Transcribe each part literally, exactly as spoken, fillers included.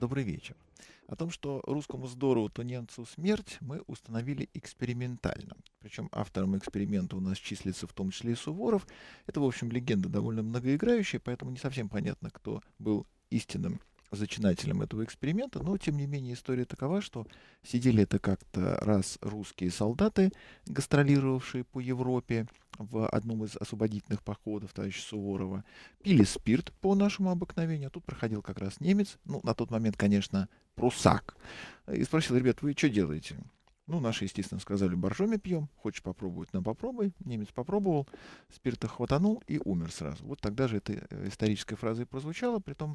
Добрый вечер. О том, что русскому здорово, то немцу смерть, мы установили экспериментально. Причем автором эксперимента у нас числится в том числе и Суворов. Это, в общем, легенда довольно многоиграющая, поэтому не совсем понятно, кто был истинным зачинателем этого эксперимента. Но, тем не менее, история такова, что сидели это как-то раз русские солдаты, гастролировавшие по Европе в одном из освободительных походов товарища Суворова, пили спирт по нашему обыкновению, а тут проходил как раз немец, ну, на тот момент, конечно, прусак, и спросил: ребят, вы что делаете? Ну, наши, естественно, сказали: боржоми пьем, хочешь попробовать, на попробуй. Немец попробовал, спирта хватанул и умер сразу. Вот тогда же эта э, историческая фраза и прозвучала, притом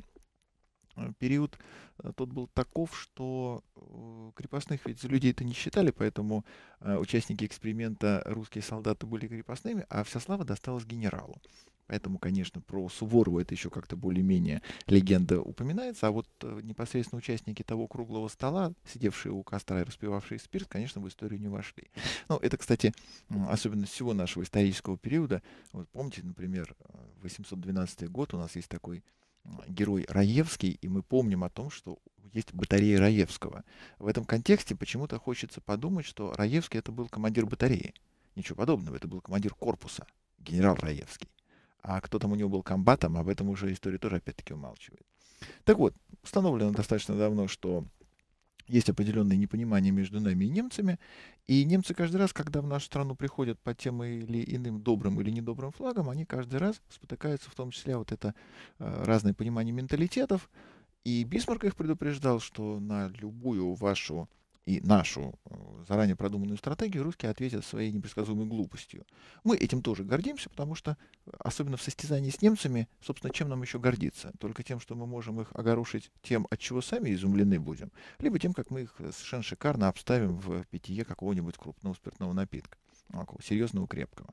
э, период э, тот был таков, что э, крепостных ведь за людей-то не считали, поэтому э, участники эксперимента, русские солдаты, были крепостными, а вся слава досталась генералу. Поэтому, конечно, про Суворова это еще как-то более-менее легенда упоминается, а вот э, непосредственно участники того круглого стола, сидевшие у костра и распивавшие спирт, конечно, в историю не вошли. Ну, это, кстати, м, особенность всего нашего исторического периода. Вот помните, например, э, восемьсот двенадцатый год, у нас есть такой м, герой Раевский, и мы помним о том, что есть батарея Раевского. В этом контексте почему-то хочется подумать, что Раевский это был командир батареи. Ничего подобного, это был командир корпуса, генерал Раевский. А кто там у него был комбатом, об этом уже история тоже опять-таки умалчивает. Так вот, установлено достаточно давно, что есть определенное непонимание между нами и немцами, и немцы каждый раз, когда в нашу страну приходят под тем или иным добрым или недобрым флагом, они каждый раз спотыкаются в том числе вот это э, разное понимание менталитетов, и Бисмарк их предупреждал, что на любую вашу и нашу э, заранее продуманную стратегию русские ответят своей непредсказуемой глупостью. Мы этим тоже гордимся, потому что, э, особенно в состязании с немцами, собственно, чем нам еще гордиться? Только тем, что мы можем их огорошить тем, от чего сами изумлены будем, либо тем, как мы их э, совершенно шикарно обставим в питье какого-нибудь крупного спиртного напитка, ну, такого серьезного, крепкого.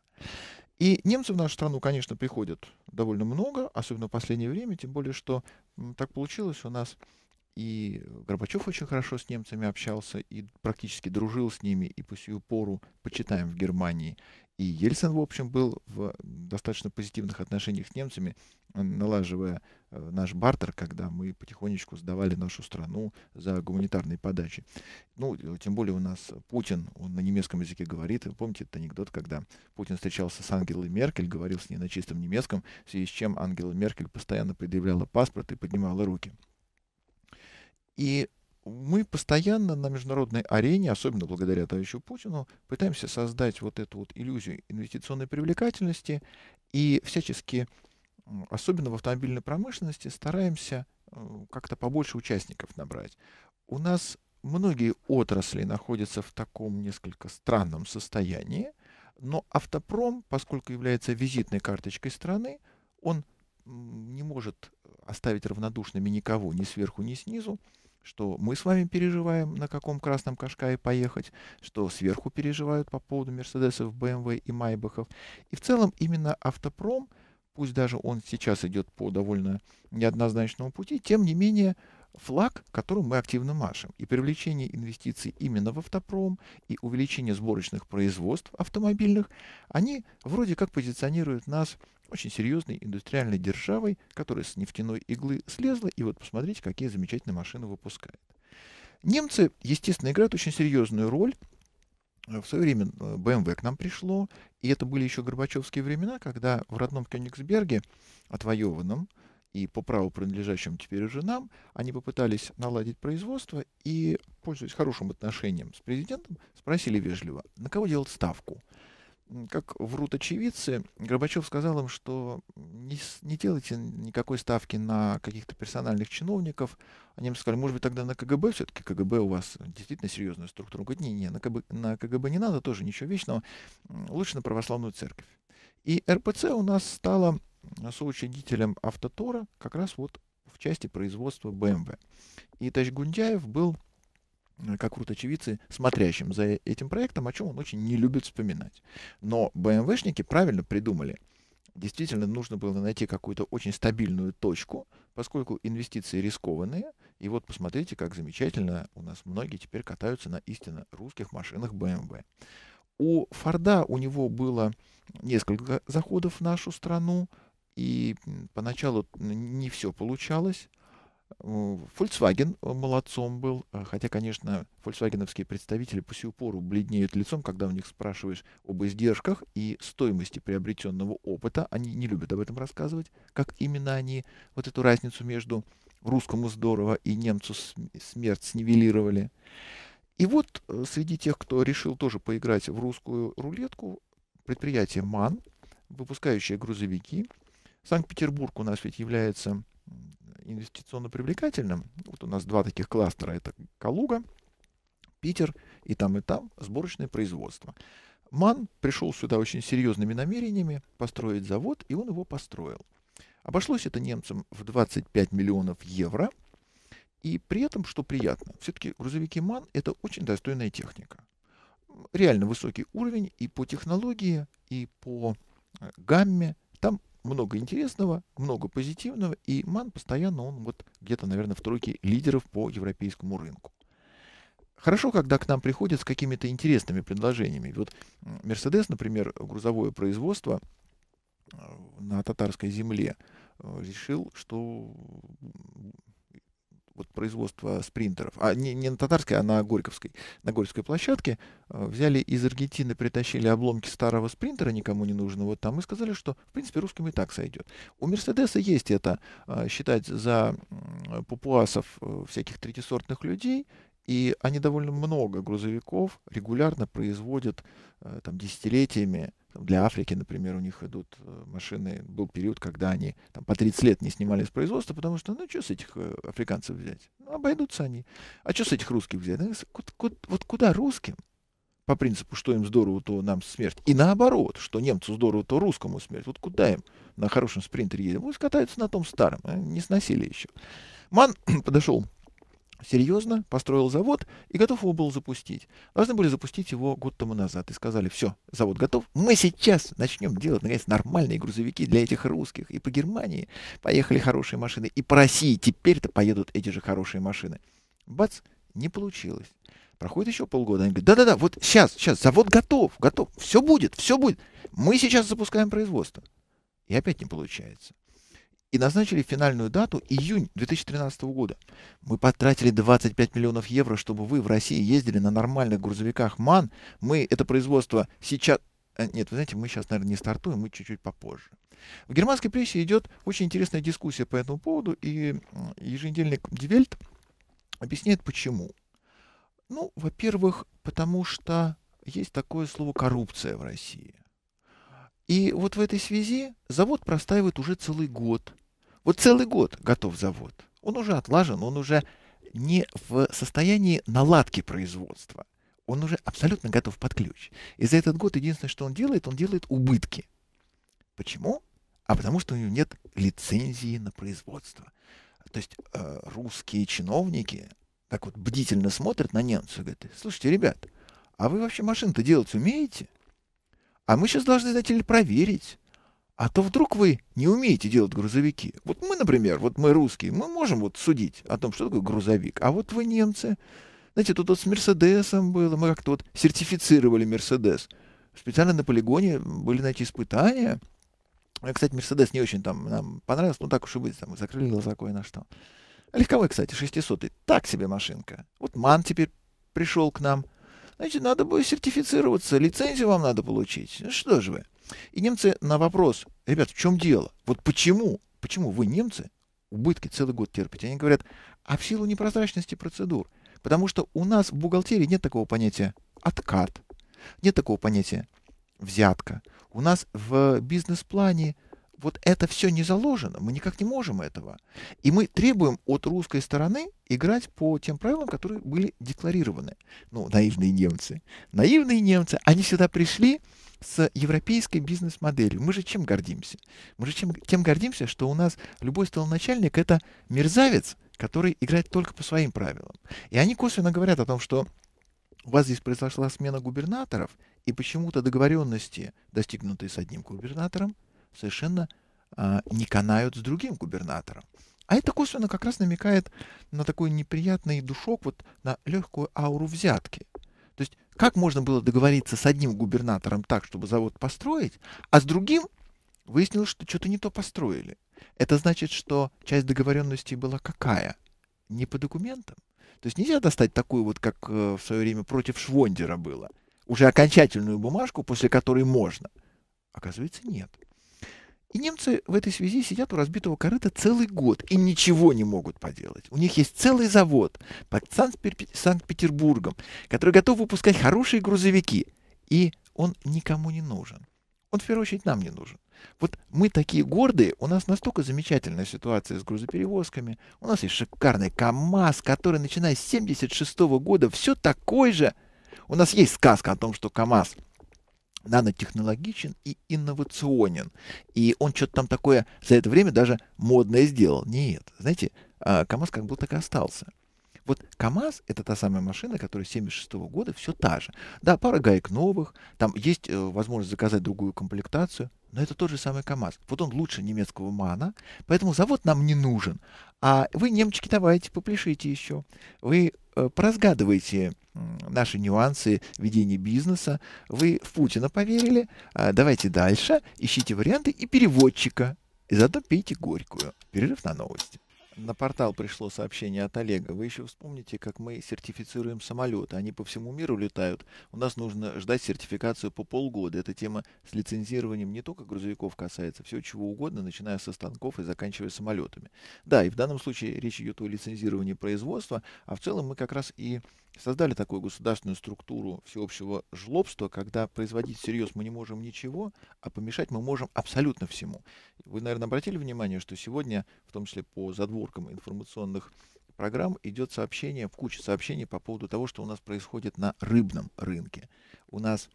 И немцы в нашу страну, конечно, приходят довольно много, особенно в последнее время, тем более, что м, так получилось у нас и Горбачев очень хорошо с немцами общался и практически дружил с ними, и по сию пору почитаем в Германии. И Ельцин, в общем, был в достаточно позитивных отношениях с немцами, э, налаживая э, наш бартер, когда мы потихонечку сдавали нашу страну за гуманитарные подачи. Ну, э, тем более у нас Путин, он на немецком языке говорит. Вы помните этот анекдот, когда Путин встречался с Ангелой Меркель, говорил с ней на чистом немецком, в связи с чем Ангела Меркель постоянно предъявляла паспорт и поднимала руки. И мы постоянно на международной арене, особенно благодаря товарищу Путину, пытаемся создать вот эту вот иллюзию инвестиционной привлекательности и всячески, м, особенно в автомобильной промышленности, стараемся э, как-то побольше участников набрать. У нас многие отрасли находятся в таком несколько странном состоянии, но автопром, поскольку является визитной карточкой страны, он м, не может оставить равнодушными никого ни сверху, ни снизу, что мы с вами переживаем, на каком красном Кашкае поехать, что сверху переживают по поводу Мерседесов, бэ эм вэ и Майбахов. И в целом именно автопром, пусть даже он сейчас идет по довольно неоднозначному пути, тем не менее флаг, которым мы активно машем. И привлечение инвестиций именно в автопром, и увеличение сборочных производств автомобильных, они вроде как позиционируют нас очень серьезной индустриальной державой, которая с нефтяной иглы слезла, и вот посмотрите, какие замечательные машины выпускает. Немцы, естественно, играют очень серьезную роль. Э, В свое время э, бэ эм вэ к нам пришло, и это были еще горбачевские времена, когда в родном Кёнигсберге, отвоеванном и по праву принадлежащему теперь уже нам, они попытались наладить производство и, пользуясь хорошим отношением с президентом, спросили вежливо, на кого делать ставку. М, Как врут очевидцы, Горбачев сказал им, что не, с- не делайте никакой ставки на каких-то персональных чиновников. Они им сказали, может быть, тогда на ка гэ бэ, все-таки ка гэ бэ у вас действительно серьезная структура. Он говорит, не, не, на ка бэ, на ка гэ бэ не надо, тоже ничего вечного, М, лучше на православную церковь. И эр пэ цэ у нас стала м, соучредителем Автотора как раз вот в части производства бэ эм вэ. И товарищ Гундяев был, э, как врут очевидцы, смотрящим за этим проектом, о чем он очень не любит вспоминать. Но бэ эм вэ-шники правильно придумали. Действительно, нужно было найти какую-то очень стабильную точку, поскольку инвестиции рискованные. И вот посмотрите, как замечательно у нас многие теперь катаются на истинно русских машинах бэ эм вэ. У Форда у него было несколько заходов в нашу страну, и м, поначалу н- не все получалось. Э, Volkswagen э, молодцом был, э, хотя, конечно, фольксвагеновские представители по сию пору бледнеют лицом, когда у них спрашиваешь об издержках и стоимости приобретенного опыта. Они не любят об этом рассказывать, как именно они вот эту разницу между русскому здорово и немцу см- смерть снивелировали. И вот э, среди тех, кто решил тоже поиграть в русскую рулетку, предприятие МАН, выпускающее грузовики. Санкт-Петербург у нас ведь является м, инвестиционно привлекательным. Вот у нас два таких кластера. Это Калуга, Питер, и там, и там сборочное производство. МАН пришел сюда очень серьезными намерениями построить завод, и он его построил. Обошлось это немцам в двадцать пять миллионов евро. И при этом, что приятно, все-таки грузовики МАН — это очень достойная техника. Реально высокий уровень и по технологии, и по э, гамме. Там много интересного, много позитивного, и МАН постоянно, он вот где-то, наверное, в тройке лидеров по европейскому рынку. Хорошо, когда к нам приходят с какими-то интересными предложениями. Вот м, Mercedes, например, грузовое производство э, на татарской земле э, решил, что вот производство спринтеров, а не, не на татарской, а на Горьковской, на Горьковской площадке, э, взяли из Аргентины, притащили обломки старого спринтера, никому не нужного там, и сказали, что, в принципе, русским и так сойдет. У Мерседеса есть это, э, считать за м, папуасов э, всяких третьесортных людей, и они довольно много грузовиков регулярно производят э, там, десятилетиями. Там для Африки, например, у них идут э, машины. Был период, когда они там, по тридцать лет не снимали с производства, потому что, ну, что с этих э, африканцев взять? Ну, обойдутся они. А что с этих русских взять? Ну, с- ку- ку- вот куда русским? По принципу, что им здорово, то нам смерть. И наоборот, что немцу здорово, то русскому смерть. Вот куда им на хорошем спринтере едем? Пусть катаются на том старом. э, Не сносили еще. Ман подошел серьезно, построил завод и готов его был запустить. Должны были запустить его год тому назад. И сказали, все, завод готов. Мы сейчас начнем делать, наконец, нормальные грузовики для этих русских. И по Германии поехали хорошие машины. И по России теперь-то поедут эти же хорошие машины. Бац, не получилось. Проходит еще полгода. Они говорят, да-да-да, вот сейчас, сейчас, завод готов, готов. Все будет, все будет. Мы сейчас запускаем производство. И опять не получается. И назначили финальную дату июнь две тысячи тринадцатого года. Мы потратили двадцать пять миллионов евро, чтобы вы в России ездили на нормальных грузовиках МАН. Мы это производство сейчас... э, Нет, вы знаете, мы сейчас, наверное, не стартуем, мы чуть-чуть попозже. В германской прессе идет очень интересная дискуссия по этому поводу, и м, еженедельник Die Welt объясняет, почему. Ну, во-первых, потому что есть такое слово «коррупция» в России. И вот в этой связи завод простаивает уже целый год. Вот целый год готов завод. Он уже отлажен, он уже не в состоянии наладки производства. Он уже абсолютно готов под ключ. И за этот год единственное, что он делает, он делает убытки. Почему? А потому что у него нет лицензии на производство. То есть э, русские чиновники так вот бдительно смотрят на немцев и говорят, слушайте, ребят, а вы вообще машины-то делать умеете? А мы сейчас должны, знаете ли, проверить. А то вдруг вы не умеете делать грузовики. Вот мы, например, вот мы русские, мы можем вот судить о том, что такое грузовик. А вот вы немцы. Знаете, тут вот с Мерседесом было, мы как-то вот сертифицировали Мерседес. Специально на полигоне были на эти испытания. А, кстати, Мерседес не очень там нам понравился, ну так уж и быть, там, мы закрыли глаза кое на что. Легковой, кстати, шестисотый, так себе машинка. Вот МАН теперь пришел к нам. Значит, надо будет сертифицироваться, лицензию вам надо получить. Ну что же вы? И немцы на вопрос, ребят, в чем дело? Вот почему? Почему вы, немцы, убытки целый год терпите? Они говорят, а в силу непрозрачности процедур. Потому что у нас в бухгалтерии нет такого понятия откат, нет такого понятия взятка. У нас в бизнес-плане вот это все не заложено, мы никак не можем этого. И мы требуем от русской стороны играть по тем правилам, которые были декларированы. Ну, наивные немцы. Наивные немцы, они сюда пришли с европейской бизнес-моделью. Мы же чем гордимся? Мы же чем, тем гордимся, что у нас любой столоначальник — это мерзавец, который играет только по своим правилам. И они косвенно говорят о том, что у вас здесь произошла смена губернаторов, и почему-то договоренности, достигнутые с одним губернатором, совершенно а, не канают с другим губернатором. А это косвенно как раз намекает на такой неприятный душок, вот на легкую ауру взятки. То есть как можно было договориться с одним губернатором так, чтобы завод построить, а с другим выяснилось, что что-то не то построили. Это значит, что часть договоренности была какая? не по документам. То есть нельзя достать такую вот, как э, в свое время против Швондера было, уже окончательную бумажку, после которой можно. Оказывается, нет. И немцы в этой связи сидят у разбитого корыта целый год и ничего не могут поделать. У них есть целый завод под Санкт-Пер- Санкт-Петербургом, который готов выпускать хорошие грузовики. И он никому не нужен. Он, в первую очередь, нам не нужен. Вот мы такие гордые, у нас настолько замечательная ситуация с грузоперевозками. У нас есть шикарный КАМАЗ, который, начиная с семьдесят шестого года, все такой же. У нас есть сказка о том, что КАМАЗ нанотехнологичен и инновационен. И он что-то там такое за это время даже модное сделал. Нет, знаете, а, КАМАЗ как будто так и остался. Вот КАМАЗ — это та самая машина, которая с семьдесят шестого года все та же. Да, пара гаек новых, там есть э, возможность заказать другую комплектацию, но это тот же самый КАМАЗ. Вот он лучше немецкого МАНа, поэтому завод нам не нужен. А вы, немчики, давайте, попляшите еще. Вы э, поразгадываете м, наши нюансы ведения бизнеса. Вы в Путина поверили. А, давайте дальше. Ищите варианты и переводчика. И заодно пейте горькую. Перерыв на новости. На портал пришло сообщение от Олега. Вы еще вспомните, как мы сертифицируем самолеты. Они по всему миру летают. У нас нужно ждать сертификацию по полгода. Эта тема с лицензированием не только грузовиков касается, всего чего угодно, начиная со станков и заканчивая самолетами. Да, и в данном случае речь идет о лицензировании производства, а в целом мы как раз и создали такую государственную структуру всеобщего жлобства, когда производить всерьез мы не можем ничего, а помешать мы можем абсолютно всему. Вы, наверное, обратили внимание, что сегодня, в том числе по задворкам информационных программ, идет сообщение, в куче сообщений по поводу того, что у нас происходит на рыбном рынке. У нас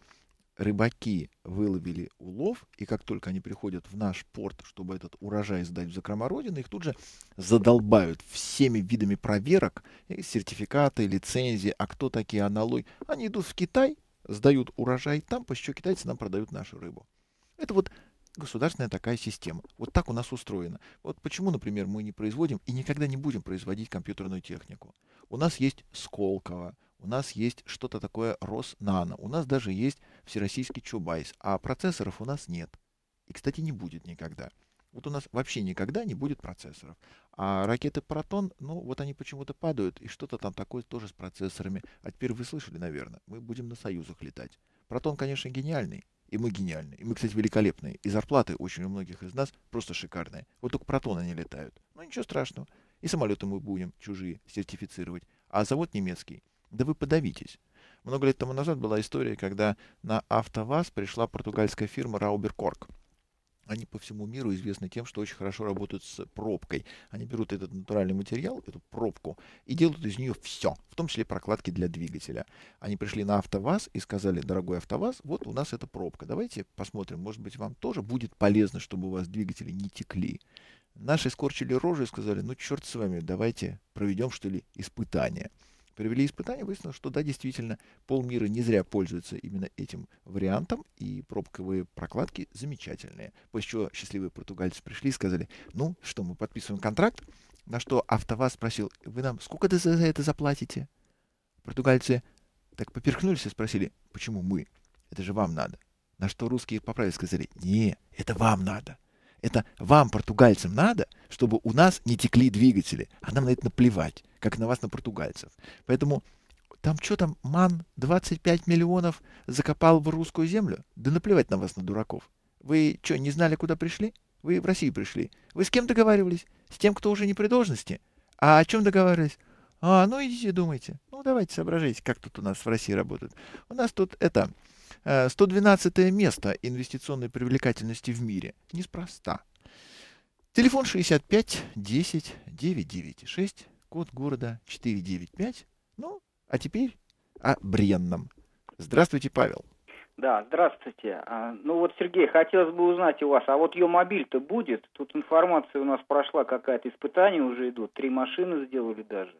рыбаки выловили улов, и как только они приходят в наш порт, чтобы этот урожай сдать в закрома Родины, их тут же задолбают всеми видами проверок, и сертификаты, лицензии, а кто такие аналоги. Они идут в Китай, сдают урожай там, после чего китайцы нам продают нашу рыбу. Это вот государственная такая система. Вот так у нас устроено. Вот почему, например, мы не производим и никогда не будем производить компьютерную технику. У нас есть Сколково, у нас есть что-то такое Роснано, у нас даже есть всероссийский Чубайс, а процессоров у нас нет. И, кстати, не будет никогда. Вот у нас вообще никогда не будет процессоров. А ракеты Протон, ну, вот они почему-то падают, и что-то там такое тоже с процессорами. А теперь вы слышали, наверное, мы будем на Союзах летать. Протон, конечно, гениальный, и мы гениальны. И мы, кстати, великолепные. И зарплаты очень у многих из нас просто шикарные. Вот только Протоны не летают. Ну, ничего страшного. И самолеты мы будем чужие сертифицировать. А завод немецкий. Да вы подавитесь. Много лет тому назад была история, когда на АвтоВАЗ пришла португальская фирма Раубер Корк. Они по всему миру известны тем, что очень хорошо работают с пробкой. Они берут этот натуральный материал, эту пробку, и делают из нее все, в том числе прокладки для двигателя. Они пришли на АвтоВАЗ и сказали: дорогой АвтоВАЗ, вот у нас эта пробка. Давайте посмотрим, может быть, вам тоже будет полезно, чтобы у вас двигатели не текли. Наши скорчили рожи и сказали: ну, черт с вами, давайте проведем, что ли, испытания. Провели испытания, выяснилось, что да, действительно, полмира не зря пользуется именно этим вариантом, и пробковые прокладки замечательные. После чего счастливые португальцы пришли и сказали: ну что, мы подписываем контракт. На что АвтоВАЗ спросил: вы нам сколько за это заплатите? Португальцы так поперхнулись и спросили: почему мы? Это же вам надо. На что русские поправили, сказали: не, это вам надо. Это вам, португальцам, надо, чтобы у нас не текли двигатели. А нам на это наплевать, как на вас, на португальцев. Поэтому там что там, МАН двадцать пять миллионов закопал в русскую землю? Да наплевать на вас, на дураков. Вы что, не знали, куда пришли? Вы в Россию пришли. Вы с кем договаривались? С тем, кто уже не при должности? А о чем договаривались? А, ну идите, думайте. Ну давайте соображайте, как тут у нас в России работает. У нас тут это... сто двенадцатое место инвестиционной привлекательности в мире. Неспроста. Телефон шестьдесят пять десять девятьсот девяносто шесть, код города четыреста девяносто пять. Ну, а теперь о бренном. Здравствуйте, Павел. Да, здравствуйте. А, ну вот, Сергей, хотелось бы узнать у вас, а вот Е-мобиль-то будет? Тут информация у нас прошла какая-то, испытания уже идут, три машины сделали даже.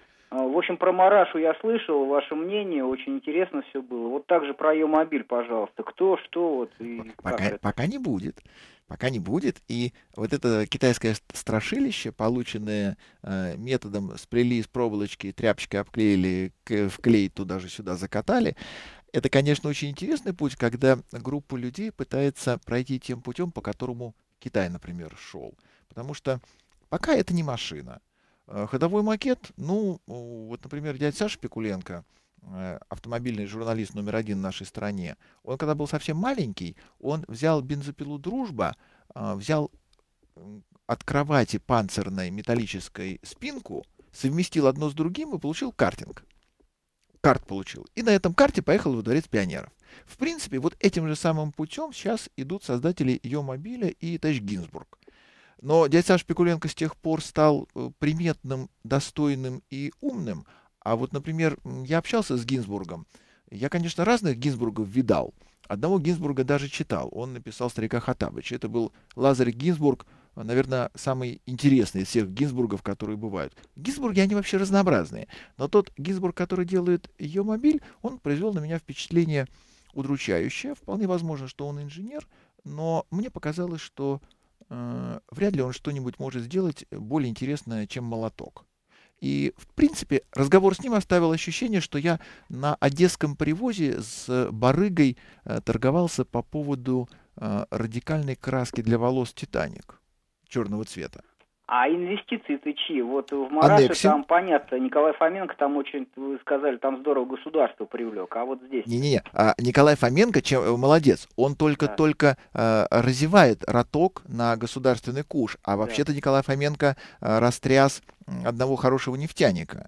В общем, про Марашу я слышал, ваше мнение, очень интересно все было. Вот также про Е-мобиль, пожалуйста. Кто, что, вот и пока, как пока не будет. Пока не будет. И вот это китайское страшилище, полученное э, методом сплели из проволочки, тряпочкой обклеили, к, в клей туда же сюда закатали. Это, конечно, очень интересный путь, когда группа людей пытается пройти тем путем, по которому Китай, например, шел. Потому что пока это не машина. Э, Ходовой макет, ну, у- вот, например, дядя Саша Пикуленко, э, автомобильный журналист номер один в нашей стране, он когда был совсем маленький, он взял бензопилу «Дружба», а, взял м, от кровати панцирной металлической спинку, совместил одно с другим и получил картинг. Карт получил. И на этом карте поехал во Дворец пионеров. В принципе, вот этим же самым путем сейчас идут создатели Йо-мобиля и Товарищ Гинзбург. Но дядя Саша Пикуленко с тех пор стал э, приметным, достойным и умным. А вот, например, м, я общался с Гинзбургом. Я, конечно, разных Гинзбургов видал. Одного Гинзбурга даже читал. Он написал «Старика Хоттабыча». Это был Лазарь Гинзбург, э, наверное, самый интересный из всех Гинзбургов, которые бывают. Гинзбурги, они вообще разнообразные. Но тот Гинзбург, который делает Йо-мобиль, он произвел на меня впечатление удручающее. Вполне возможно, что он инженер, но мне показалось, что э, вряд ли он что-нибудь может сделать более интересное, чем молоток. И, в принципе, разговор с ним оставил ощущение, что я на одесском привозе с барыгой э, торговался по поводу э, радикальной краски для волос «Титаник» черного цвета. А инвестиции-то чьи? Вот в Мараше Аннексим. там понятно, Николай Фоменко там очень, вы сказали, там здорово государство привлек, а вот здесь, Не-не-не, а Николай Фоменко чем, э, молодец, он да, только-только э, разевает роток на государственный куш, а да. вообще-то Николай Фоменко э, растряс м, одного хорошего нефтяника.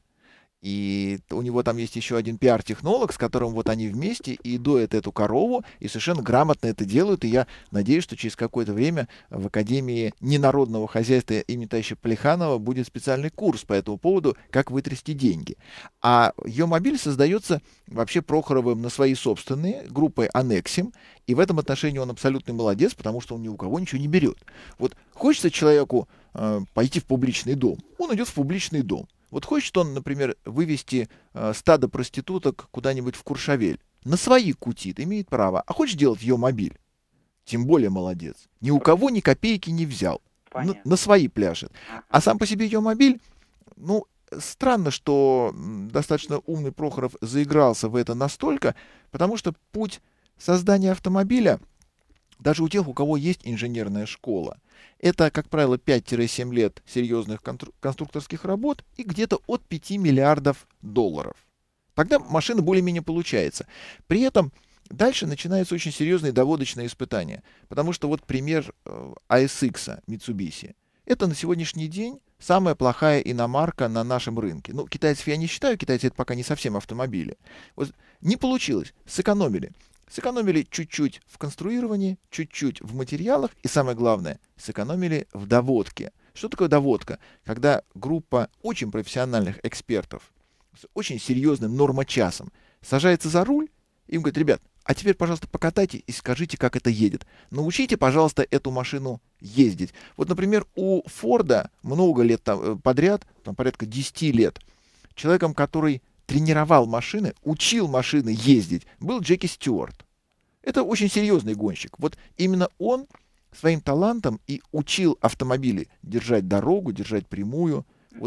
И у него там есть еще один пиар-технолог, с которым вот они вместе и доят эту корову, и совершенно грамотно это делают. И я надеюсь, что через какое-то время в Академии ненародного хозяйства имени товарища Плеханова будет специальный курс по этому поводу, как вытрясти деньги. А Йо-мобиль создается вообще Прохоровым на свои собственные, группой «Аннексим». И в этом отношении он абсолютный молодец, потому что он ни у кого ничего не берет. Вот хочется человеку э, пойти в публичный дом, он идет в публичный дом. Вот хочет он, например, вывести э, стадо проституток куда-нибудь в Куршавель. На свои кутит, имеет право. А хочешь делать Йо-мобиль? Тем более молодец. Ни у кого ни копейки не взял. На, на свои пляшет. А сам по себе Йо-мобиль, ну, странно, что м, достаточно умный Прохоров заигрался в это настолько, потому что путь создания автомобиля, даже у тех, у кого есть инженерная школа, это, как правило, пять-семь лет серьезных контру- конструкторских работ и где-то от пяти миллиардов долларов. Тогда машина более-менее получается. При этом дальше начинаются очень серьезные доводочные испытания. Потому что вот пример э, а эс икс Mitsubishi. Это на сегодняшний день самая плохая иномарка на нашем рынке. Ну, китайцев я не считаю, китайцы это пока не совсем автомобили. Вот не получилось, сэкономили. Сэкономили чуть-чуть в конструировании, чуть-чуть в материалах и, самое главное, сэкономили в доводке. Что такое доводка? Когда группа очень профессиональных экспертов с очень серьезным нормочасом сажается за руль, и им говорят: ребят, а теперь, пожалуйста, покатайте и скажите, как это едет. Научите, пожалуйста, эту машину ездить. Вот, например, у Форда много лет там, подряд, там порядка десяти лет, человеком, который тренировал машины, учил машины ездить, был Джеки Стюарт. Это очень серьезный гонщик. Вот именно он своим талантом и учил автомобили держать дорогу, держать прямую. Вот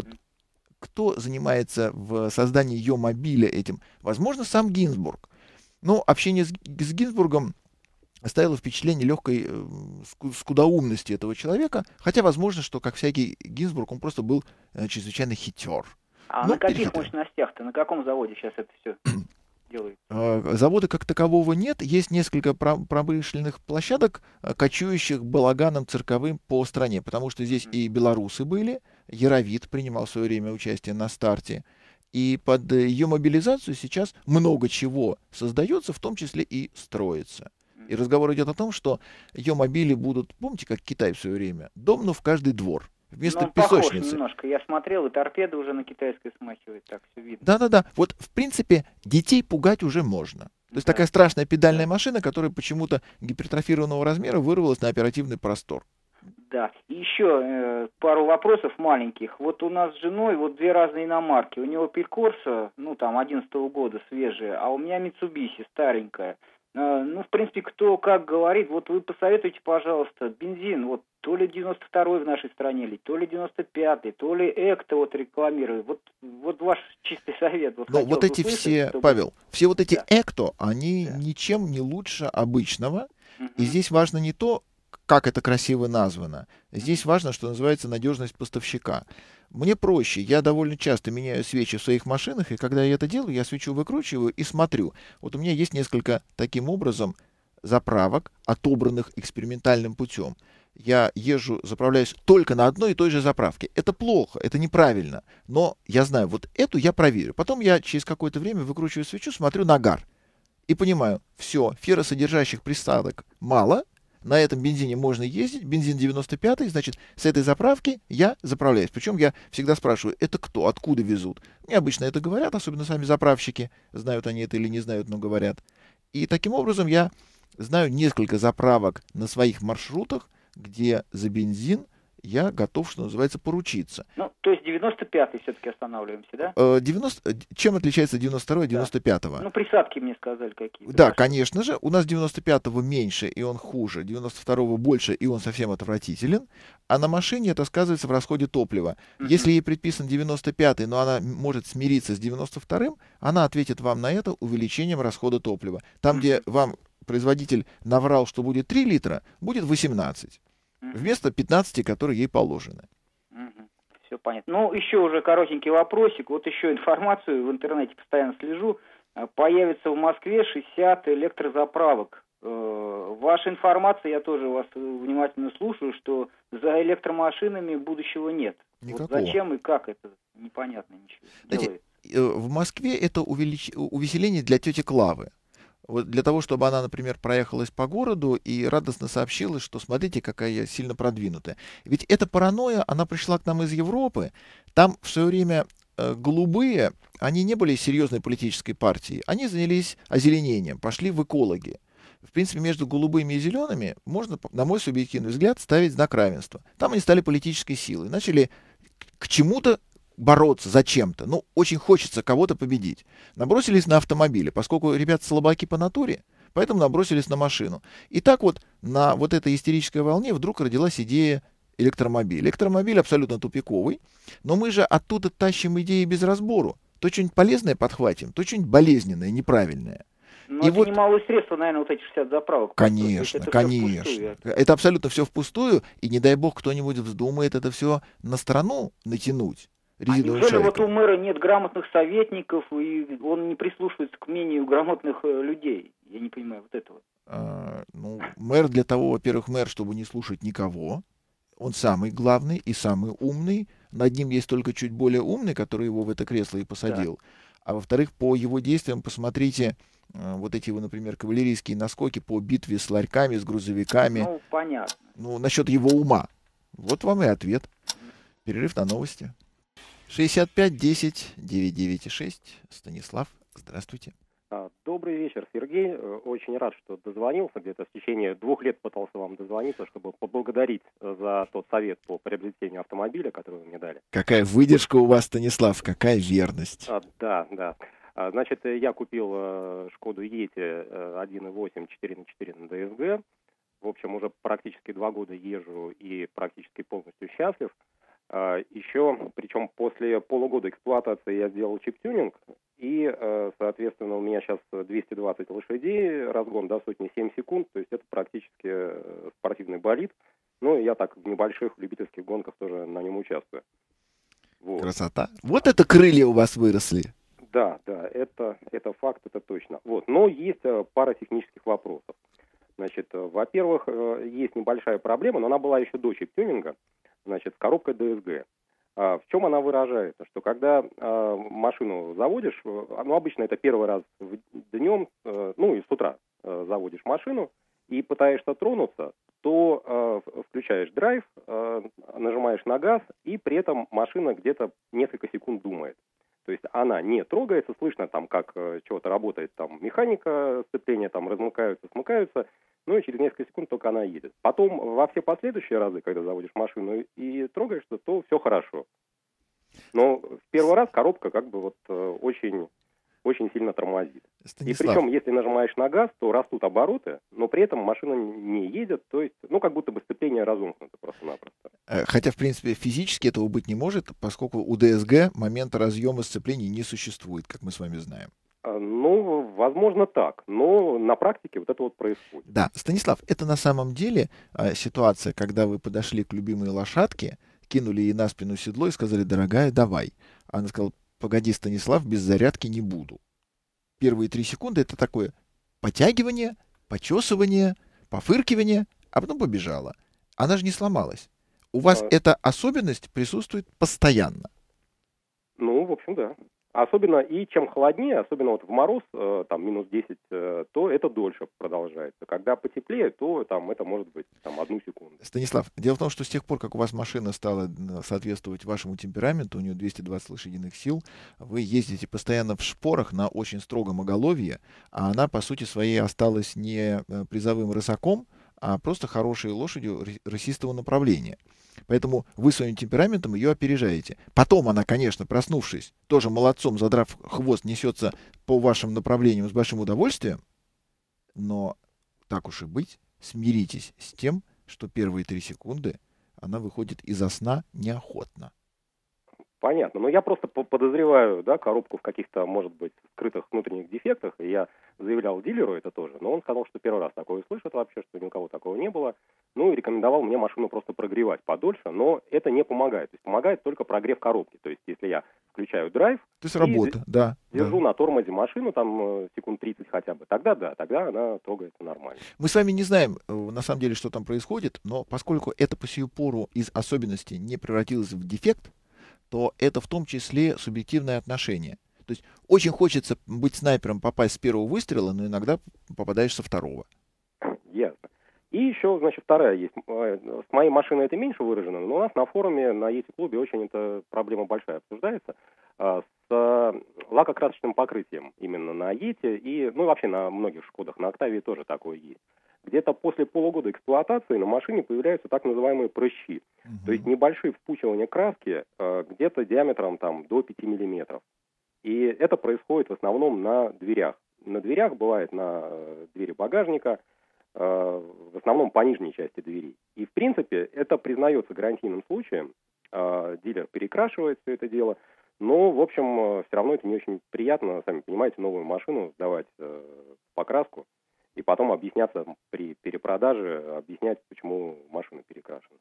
кто занимается в создании Йо-мобиля этим? Возможно, сам Гинзбург. Но общение с, с Гинзбургом оставило впечатление легкой э, ску- скудоумности этого человека. Хотя возможно, что, как всякий Гинзбург, он просто был э, чрезвычайно хитер. А Ну, на каких перехитрил. мощностях-то, на каком заводе сейчас это все делают? Э, Завода как такового нет. Есть несколько про- промышленных площадок, э, кочующих балаганом цирковым по стране. Потому что здесь и белорусы были. Яровит принимал в свое время участие на старте. И под ее мобилизацию сейчас много чего создается, в том числе и строится. И разговор идет о том, что ее мобили будут, помните, как Китай в свое время, дом, но в каждый двор. Вместо Ну, он похож песочницы. немножко. Я смотрел, и торпеда уже на китайской смахивает, так все видно. Да-да-да. Вот, в принципе, детей пугать уже можно. То есть Да. такая страшная педальная машина, которая почему-то гипертрофированного размера вырвалась на оперативный простор. Да. И еще э, пару вопросов маленьких. Вот у нас с женой вот две разные иномарки. У него Opel Corsa, ну там одиннадцатого года свежая, а у меня Mitsubishi старенькая. Э, ну, в принципе, кто как говорит, вот вы посоветуйте, пожалуйста, бензин, вот то ли девяносто второй в нашей стране лить, то ли девяносто пятый, то ли Экто вот рекламирует. Вот, вот ваш чистый совет. Вот Но вот эти услышать, все, чтобы... Павел, все вот эти Да. Экто, они Да. ничем не лучше обычного. Угу. И здесь важно не то, как это красиво названо. Здесь важно, что называется надежность поставщика. Мне проще, я довольно часто меняю свечи в своих машинах, и когда я это делаю, я свечу выкручиваю и смотрю. Вот у меня есть несколько таким образом заправок, отобранных экспериментальным путем. Я езжу, заправляюсь только на одной и той же заправке. Это плохо, это неправильно, но я знаю, вот эту я проверю. Потом я через какое-то время выкручиваю свечу, смотрю нагар и понимаю, все, ферросодержащих присадок мало, на этом бензине можно ездить, бензин девяносто пятый, значит, с этой заправки я заправляюсь. Причем я всегда спрашиваю, это кто, откуда везут? Мне обычно это говорят, особенно сами заправщики, знают они это или не знают, но говорят. И таким образом я знаю несколько заправок на своих маршрутах, где за бензин я готов, что называется, поручиться. Ну, то есть девяносто пятый все-таки останавливаемся, да? Э, девяносто, чем отличается девяносто второй от девяносто пятого? Да. Ну, присадки мне сказали какие-то. Да, конечно же. У нас девяносто пятого меньше, и он хуже. девяносто второго больше, и он совсем отвратителен. А на машине это сказывается в расходе топлива. Uh-huh. Если ей предписан девяносто пятый, но она может смириться с девяносто вторым, она ответит вам на это увеличением расхода топлива. Там, uh-huh. где вам производитель наврал, что будет три литра, будет восемнадцать. Вместо пятнадцати, которые ей положены. Угу. Все понятно. Ну, еще уже коротенький вопросик. Вот еще информацию в интернете постоянно слежу. Появится в Москве шестьдесят электрозаправок. Ваша информация, я тоже вас внимательно слушаю, что за электромашинами будущего нет. Вот зачем и как это? Непонятно ничего. Знаете, в Москве это увелич... увеселение для тети Клавы. Вот для того, чтобы она, например, проехалась по городу и радостно сообщила, что смотрите, какая я сильно продвинутая. Ведь эта паранойя, она пришла к нам из Европы. Там в свое время э, голубые, они не были серьезной политической партией. Они занялись озеленением, пошли в экологи. В принципе, между голубыми и зелеными можно, на мой субъективный взгляд, ставить знак равенства. Там они стали политической силой, начали к чему-то бороться зачем-то. Ну, очень хочется кого-то победить. Набросились на автомобили, поскольку ребята слабаки по натуре, поэтому набросились на машину. И так вот на вот этой истерической волне вдруг родилась идея электромобиля. Электромобиль абсолютно тупиковый, но мы же оттуда тащим идеи без разбору. То что-нибудь полезное подхватим, то что-нибудь болезненное, неправильное. Но и это вот немалые средства, наверное, вот эти шестьдесят заправок. Конечно, это конечно. Это абсолютно все впустую, и не дай бог кто-нибудь вздумает это все на страну натянуть. А неужели шариком. Вот у мэра нет грамотных советников, и он не прислушивается к мнению грамотных людей? Я не понимаю вот этого. А, ну, мэр для того, во-первых, мэр, чтобы не слушать никого. Он самый главный и самый умный. Над ним есть только чуть более умный, который его в это кресло и посадил. Да. А во-вторых, по его действиям посмотрите вот эти, например, кавалерийские наскоки по битве с ларьками, с грузовиками. Ну, понятно. Ну, насчет его ума. Вот вам и ответ. Перерыв на новости. шестьдесят пять десять девятьсот девяносто шесть. Станислав, здравствуйте. Добрый вечер, Сергей. Очень рад, что дозвонился. Где-то в течение двух лет пытался вам дозвониться, чтобы поблагодарить за тот совет по приобретению автомобиля, который вы мне дали. Какая выдержка у вас, Станислав, какая верность. А, да, да. Значит, я купил Шкоду Yeti один и восемь четыре на четыре на ди эс джи. В общем, уже практически два года езжу и практически полностью счастлив. Еще, причем после полугода эксплуатации я сделал чип-тюнинг, и, соответственно, у меня сейчас двести двадцать лошадей, разгон до сотни семь секунд, то есть это практически спортивный болид. Ну, и я так в небольших любительских гонках тоже на нем участвую. Вот. Красота. Вот это крылья у вас выросли. Да, да, это, это факт, это точно. Вот. Но есть пара технических вопросов. Значит, во-первых, есть небольшая проблема, но она была еще до чип-тюнинга. Значит, с коробкой ди эс джи. А, в чем она выражается? Что когда а, машину заводишь, ну, обычно это первый раз в, днем, а, ну, и с утра а, заводишь машину и пытаешься тронуться, то а, включаешь драйв, а, нажимаешь на газ, и при этом машина где-то несколько секунд думает. То есть она не трогается, слышно там, как а, чего-то работает, там, механика сцепления, там, размыкаются, смыкаются, ну и через несколько секунд только она едет. Потом во все последующие разы, когда заводишь машину и трогаешься, то все хорошо. Но в первый раз коробка как бы вот очень, очень сильно тормозит. Станислав. И причем, если нажимаешь на газ, то растут обороты, но при этом машина не едет, то есть, ну, как будто бы сцепление разомкнуто просто-напросто. Хотя, в принципе, физически этого быть не может, поскольку у ди эс джи момента разъема сцепления не существует, как мы с вами знаем. Ну, возможно, так. Но на практике вот это вот происходит. Да, Станислав, это на самом деле а, ситуация, когда вы подошли к любимой лошадке, кинули ей на спину седло и сказали: дорогая, давай. Она сказала: погоди, Станислав, без зарядки не буду. Первые три секунды — это такое потягивание, почесывание, пофыркивание, а потом побежала. Она же не сломалась. У вас А, эта особенность присутствует постоянно. Ну, в общем, да. Особенно, и чем холоднее, особенно вот в мороз, э, там, минус десять, э, то это дольше продолжается. Когда потеплее, то там это может быть там одну секунду. Станислав, дело в том, что с тех пор, как у вас машина стала м, соответствовать вашему темпераменту, у нее двести двадцать лошадиных сил, вы ездите постоянно в шпорах на очень строгом оголовье, а она, по сути своей, осталась не э, призовым рысаком, а просто хорошей лошадью ры- рысистого направления. Поэтому вы своим темпераментом ее опережаете. Потом она, конечно, проснувшись, тоже молодцом, задрав хвост, несется по вашим направлениям с большим удовольствием, но так уж и быть, смиритесь с тем, что первые три секунды она выходит изо сна неохотно. Понятно. Но я просто по- подозреваю, да, коробку в каких-то, может быть, скрытых внутренних дефектах. И я заявлял дилеру это тоже. Но он сказал, что первый раз такое слышит вообще, что ни у кого такого не было. Ну и рекомендовал мне машину просто прогревать подольше. Но это не помогает. То есть помогает только прогрев коробки. То есть если я включаю драйв То есть и работа, да, да. держу на тормозе машину там э, секунд тридцать хотя бы, тогда да, тогда она трогается нормально. Мы с вами не знаем, э, на самом деле, что там происходит, но поскольку это по сию пору из особенностей не превратилось в дефект, то это в том числе субъективное отношение. То есть очень хочется быть снайпером, попасть с первого выстрела, но иногда попадаешь со второго. Ясно. И еще, значит, вторая есть. Э, С моей машиной это меньше выражено, но у нас на форуме, на Ети-клубе очень эта проблема большая обсуждается. э, С э, лакокрасочным покрытием именно на Ете и, ну, и вообще на многих Шкодах, на Октавии тоже такое есть. Где-то после полугода эксплуатации на машине появляются так называемые прыщи. Мгм. То есть небольшие вспучивания краски э, где-то диаметром там, до пяти миллиметров. И это происходит в основном на дверях. На дверях бывает на э, двери багажника, э, в основном по нижней части двери. И, в принципе, это признается гарантийным случаем. Э, дилер перекрашивает все это дело. Но, в общем, э, все равно это не очень приятно, сами понимаете, новую машину сдавать э, в покраску и потом объясняться при перепродаже, объяснять, почему машина перекрашена.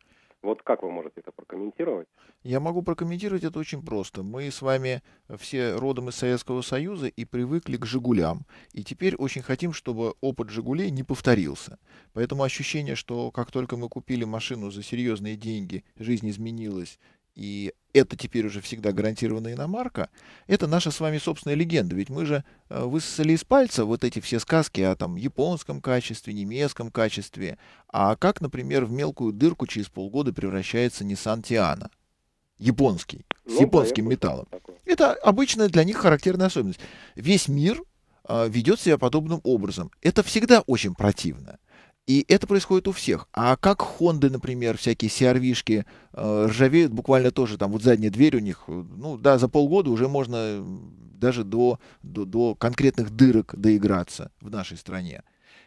Вот как вы можете это прокомментировать? Я могу прокомментировать это очень просто. Мы с вами все родом из Советского Союза и привыкли к «Жигулям». И теперь очень хотим, чтобы опыт «Жигулей» не повторился. Поэтому ощущение, что как только мы купили машину за серьезные деньги, жизнь изменилась, и это теперь уже всегда гарантированная иномарка, это наша с вами собственная легенда. Ведь мы же э, высосали из пальца вот эти все сказки о там японском качестве, немецком качестве. А как, например, в мелкую дырку через полгода превращается Nissan Tiana? Японский, с Ну да, я японским слышал металлом. такое. Это обычная для них характерная особенность. Весь мир а, ведет себя подобным образом. Это всегда очень противно. И это происходит у всех. А как Хонды, например, всякие си ар ви-шки э, ржавеют буквально тоже, там вот задняя дверь у них, э, ну да, за полгода уже можно э, даже до, до, до конкретных дырок доиграться в нашей стране.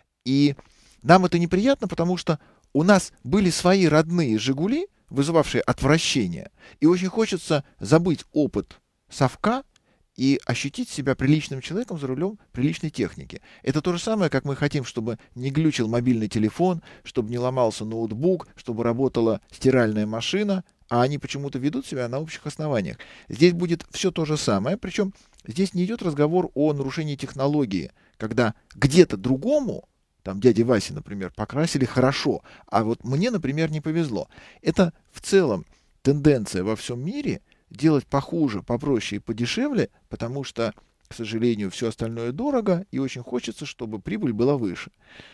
И нам это неприятно, потому что у нас были свои родные «Жигули», вызывавшие отвращение, и очень хочется забыть опыт совка и ощутить себя приличным человеком за рулем приличной техники. Это то же самое, как мы хотим, чтобы не глючил мобильный телефон, чтобы не ломался ноутбук, чтобы работала стиральная машина, а они почему-то ведут себя на общих основаниях. Здесь будет все то же самое, причем здесь не идет разговор о нарушении технологии, когда где-то другому, там дяде Васе, например, покрасили хорошо, а вот мне, например, не повезло. Это в целом тенденция во всем мире делать похуже, попроще и подешевле, потому что, к сожалению, все остальное дорого, и очень хочется, чтобы прибыль была выше.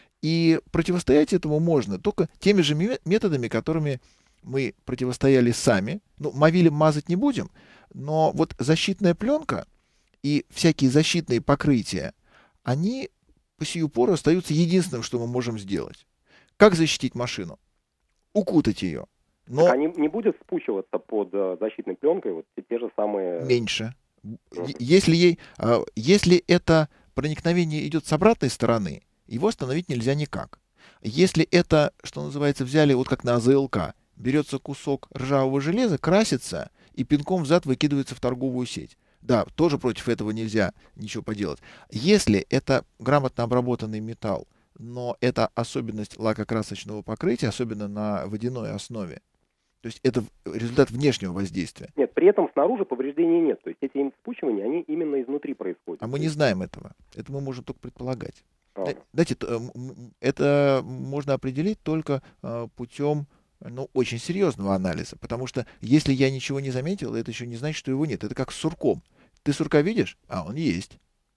И противостоять этому можно только теми же методами, которыми мы противостояли сами. Ну, мовилем мазать не будем, но вот защитная пленка и всякие защитные покрытия, они по сию пору остаются единственным, что мы можем сделать. Как защитить машину? Укутать ее. Но Так они не будут спучиваться под э, защитной пленкой, вот те, те же самые... меньше. Мгм. Если, ей, а, если это проникновение идет с обратной стороны, его остановить нельзя никак. Если это, что называется, взяли вот как на а зэ эл ка, берется кусок ржавого железа, красится и пинком взад выкидывается в торговую сеть. Да, тоже против этого нельзя ничего поделать. Если это грамотно обработанный металл, но это особенность лакокрасочного покрытия, особенно на водяной основе, то есть это результат внешнего воздействия. Нет, при этом снаружи повреждений нет. То есть эти вспучивания, они именно изнутри происходят. А мы не знаем этого. Это мы можем только предполагать. А. Знаете, это можно определить только путем, ну, очень серьезного анализа. Потому что если я ничего не заметил, это еще не значит, что его нет. Это как с сурком. Ты сурка видишь? А, он есть.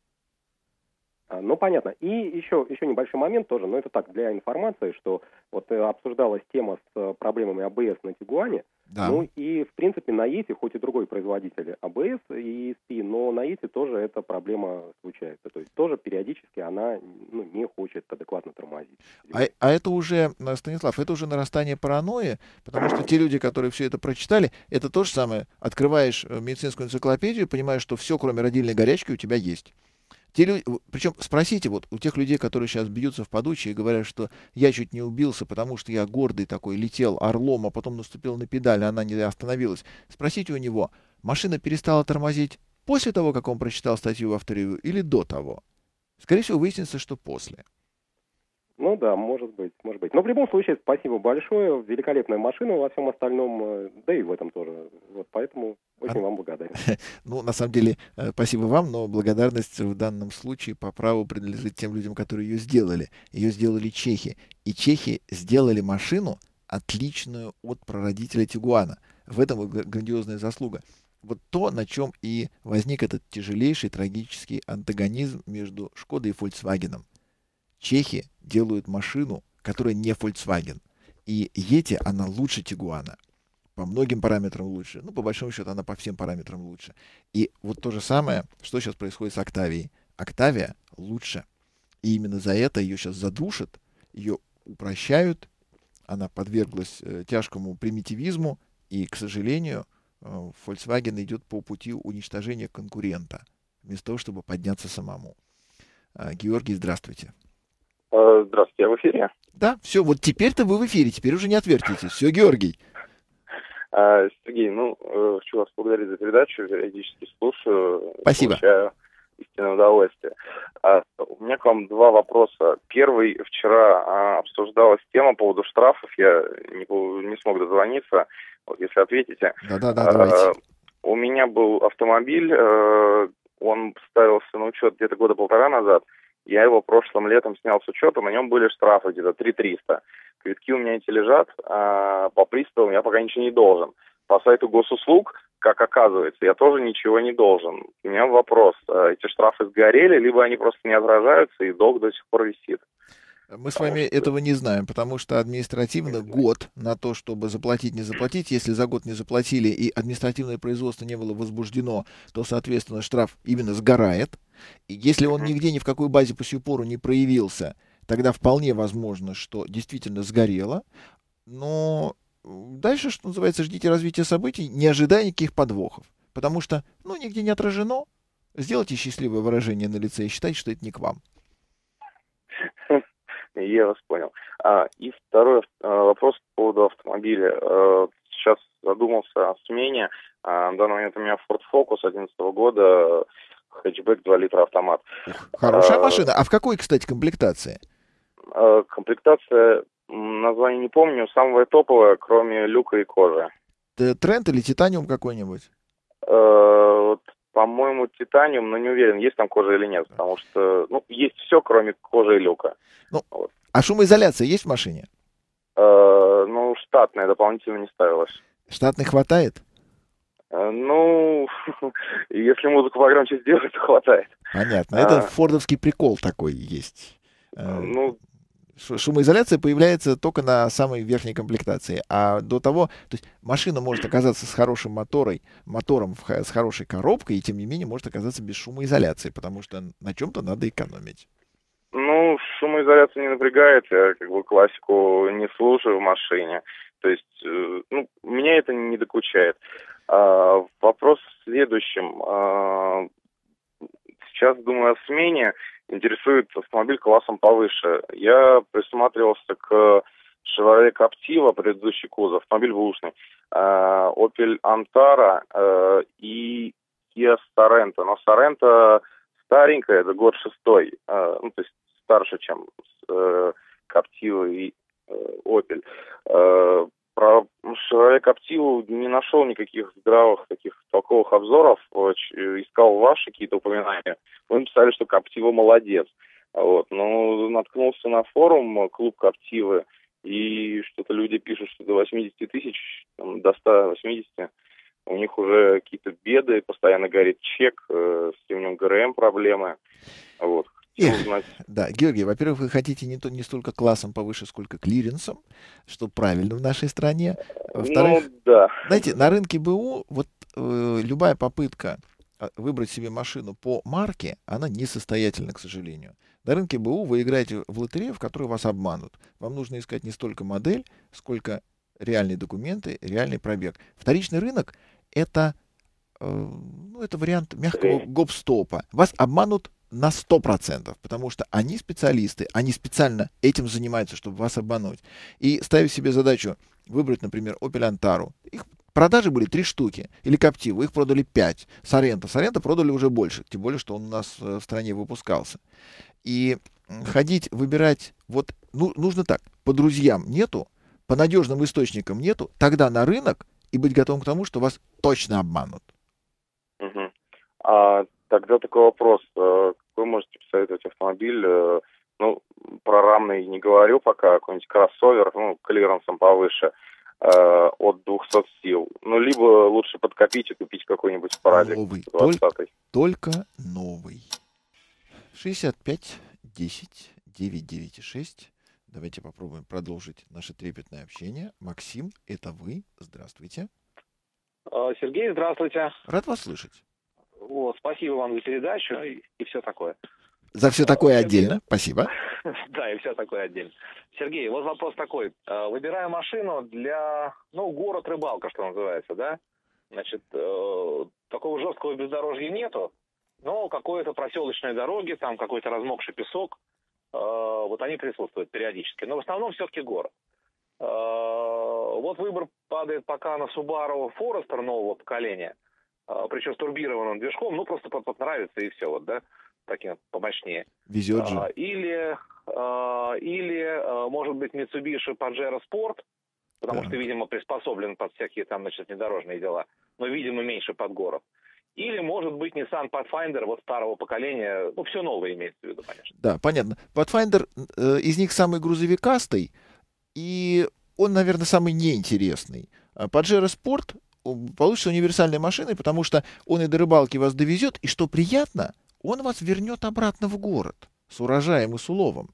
Ну, понятно. И еще, еще небольшой момент тоже, но это так, для информации, что вот обсуждалась тема с проблемами АБС на Тигуане. Да. Ну и, в принципе, на Йети, хоть и другой производитель АБС и и эс пи, но на Йети тоже эта проблема случается. То есть тоже периодически она, ну, не хочет адекватно тормозить. А, а это уже, Станислав, это уже нарастание паранойи, потому что те люди, которые все это прочитали, это то же самое. Открываешь медицинскую энциклопедию, понимаешь, что все, кроме родильной горячки, у тебя есть. Те люди, причем спросите вот у тех людей, которые сейчас бьются в подучие и говорят, что я чуть не убился, потому что я гордый такой, летел орлом, а потом наступил на педаль, а она не остановилась. Спросите у него, машина перестала тормозить после того, как он прочитал статью в авторевью, или до того? Скорее всего, выяснится, что после. Ну да, может быть, может быть. Но в любом случае, спасибо большое. Великолепная машина во всем остальном, да и в этом тоже. Вот поэтому очень а... вам благодарен. Ну, на самом деле, спасибо вам, но благодарность в данном случае по праву принадлежит тем людям, которые ее сделали. Ее сделали чехи. И чехи сделали машину отличную от прародителя Тигуана. В этом грандиозная заслуга. Вот то, на чем и возник этот тяжелейший трагический антагонизм между Шкодой и Фольксвагеном. Чехи делают машину, которая не Volkswagen. И Yeti, она лучше Тигуана. По многим параметрам лучше. Ну, по большому счету, она по всем параметрам лучше. И вот то же самое, что сейчас происходит с Октавией. Октавия лучше. И именно за это ее сейчас задушат, ее упрощают. Она подверглась э, тяжкому примитивизму. И, к сожалению, э, Volkswagen идет по пути уничтожения конкурента, вместо того, чтобы подняться самому. Э, Георгий, здравствуйте. Здравствуйте, я в эфире? Да, все, вот теперь-то вы в эфире, теперь уже не отвертитесь. Все, Георгий. Сергей, ну, хочу вас поблагодарить за передачу, периодически слушаю. Спасибо. Получаю истинное удовольствие. У меня к вам два вопроса. Первый, вчера обсуждалась тема по поводу штрафов, я не, не смог дозвониться, вот, если ответите. Да-да-да, давайте. У меня был автомобиль, он ставился на учет где-то года полтора назад. Я его прошлым летом снял с учета, на нем были штрафы где-то три тысячи триста. Квитки у меня эти лежат, а по приставам я пока ничего не должен. По сайту госуслуг, как оказывается, я тоже ничего не должен. У меня вопрос, эти штрафы сгорели, либо они просто не отражаются, и долг до сих пор висит? Мы с вами что... этого не знаем, потому что административно год на то, чтобы заплатить, не заплатить. Если за год не заплатили и административное производство не было возбуждено, то, соответственно, штраф именно сгорает. И если он нигде ни в какой базе по сию пору не проявился, тогда вполне возможно, что действительно сгорело. Но дальше, что называется, ждите развития событий, не ожидая никаких подвохов. Потому что, ну, нигде не отражено. Сделайте счастливое выражение на лице и считайте, что это не к вам. Я вас понял. А, и второй а, вопрос по поводу автомобиля. А, сейчас задумался о смене. А, на данный момент у меня Ford Focus одиннадцатого года, хэтчбэк два литра автомат. Хорошая а, машина. А в какой, кстати, комплектации? А, комплектация, название не помню, самая топовая, кроме люка и кожи. Тренд или титаниум какой-нибудь? А, вот, по-моему, титаниум, но не уверен, есть там кожа или нет, потому что, ну, есть все, кроме кожи и люка. Ну, вот. А шумоизоляция есть в машине? Э, ну, штатная, дополнительно не ставилась. Штатной хватает? Э, ну, если музыку погромче сделать, то хватает. Понятно. Это а... фордовский прикол такой есть. Ну, шумоизоляция появляется только на самой верхней комплектации, а до того, то есть машина может оказаться с хорошим мотором, мотором с хорошей коробкой, и тем не менее может оказаться без шумоизоляции, потому что на чем-то надо экономить. Ну, шумоизоляция не напрягает, я как бы классику не слушаю в машине, то есть, ну, меня это не докучает. А, вопрос в следующем. А, сейчас думаю о смене. Интересует автомобиль классом повыше. Я присматривался к Chevrolet Captiva, предыдущий кузов, автомобиль бэушный, Opel Antara и Kia Sorento. Но Sorento старенькая, это год шестой, э, ну, то есть старше, чем э, Captiva и э, Opel. Э, про Chevrolet Captiva не нашел никаких здравых таких толковых обзоров, искал ваши какие-то упоминания. Вы написали, что Captiva молодец. Вот. Но наткнулся на форум клуб Captiva, и что-то люди пишут, что до восемьдесят тысяч, там, до ста восьмидесяти у них уже какие-то беды, постоянно горит чек, э, с ремнем ГРМ проблемы. Вот. Эх, да, Георгий, во-первых, вы хотите не, то, не столько классом повыше, сколько клиренсом, что правильно в нашей стране. Во-вторых, ну, да. знаете, на рынке БУ вот э, любая попытка выбрать себе машину по марке, она несостоятельна, к сожалению. На рынке БУ вы играете в лотерею, в которой вас обманут. Вам нужно искать не столько модель, сколько реальные документы, реальный пробег. Вторичный рынок — это, э, ну, это вариант мягкого гоп-стопа. Вас обманут на сто процентов, потому что они специалисты, они специально этим занимаются, чтобы вас обмануть. И ставив себе задачу выбрать, например, Opel Antara, их продажи были три штуки, или Captiva, их продали пять. Sorento, Sorento продали уже больше, тем более, что он у нас в стране выпускался. И ходить, выбирать, вот, ну, нужно так, по друзьям нету, по надежным источникам нету, тогда на рынок и быть готовым к тому, что вас точно обманут. Угу. А тогда такой вопрос. Вы можете посоветовать автомобиль, ну, про рамный не говорю пока, какой-нибудь кроссовер, ну, клиренсом повыше, от двухсот сил. Ну, либо лучше подкопить и купить какой-нибудь спорадик. Новый, только, только новый. шестьдесят пять десять девять девять шесть. Давайте попробуем продолжить наше трепетное общение. Максим, это вы. Здравствуйте. Сергей, здравствуйте. Рад вас слышать. Вот, спасибо вам за передачу и, и все такое. За все такое Сергей. Отдельно, спасибо. Да, и все такое отдельно. Сергей, вот вопрос такой. Выбираю машину для, ну, город рыбалка, что называется, да? Значит, такого жесткого бездорожья нету, но какой-то проселочной дороги, там какой-то размокший песок, вот они присутствуют периодически. Но в основном все-таки город. Вот выбор падает пока на Subaru Forester нового поколения, причем с турбированным движком, ну, просто понравится и все, вот, да, таким помощнее. Везет же. Или, или, может быть, Mitsubishi Pajero Sport, потому да. что, видимо, приспособлен под всякие там, значит, внедорожные дела, но, видимо, меньше под город. Или, может быть, Nissan Pathfinder вот старого поколения, ну, все новое имеется в виду, конечно. Да, понятно. Pathfinder э, из них самый грузовикастый, и он, наверное, самый неинтересный. Pajero Sport получится универсальной машиной, потому что он и до рыбалки вас довезет, и, что приятно, он вас вернет обратно в город с урожаем и с уловом.